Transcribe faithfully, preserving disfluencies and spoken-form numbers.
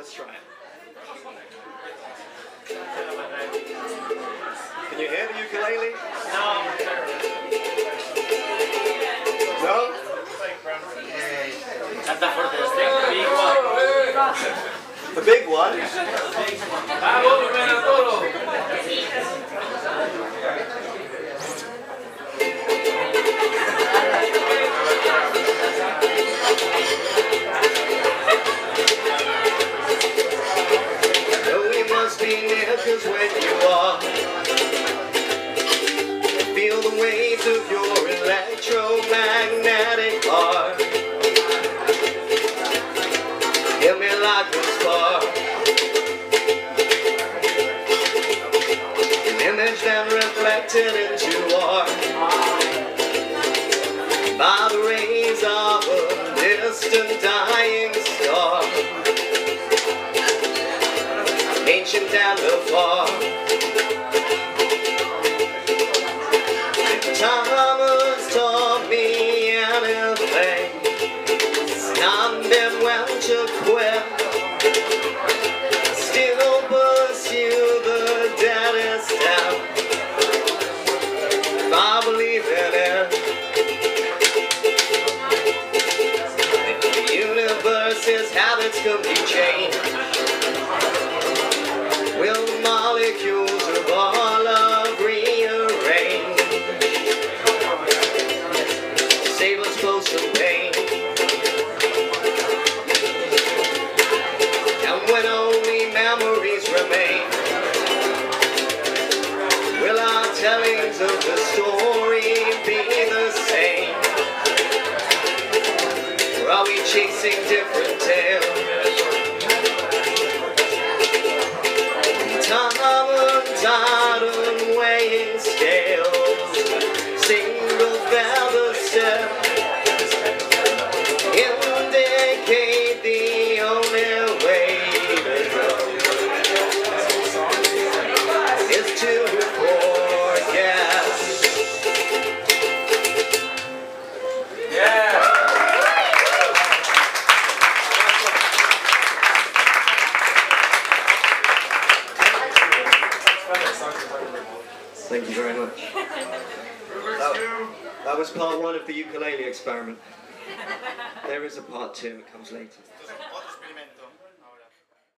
let's try it. Can you hear the ukulele? No. No? Canta fuerte, este big one. The big one? Vamos, Benatoro. Cause when you are, feel the waves of your electromagnetic heart. Hit me like a spark, an image then reflected into art by the rays of a distant dying star. Ancient and afar, if time has taught me anything, it's not been well to quit. Still pursue the deadest end, if I believe in it. If the universe's habits can be changed, will molecules of our love rearrange, save us both some pain? And when only memories remain, will our tellings of the story be the same? Or are we chasing different tales? Time and weighing scales, single feather set, indicate the only way to go is to forget. Yeah. Thank you very much. That, that was part one of the ukulele experiment. There is a part two, it comes later.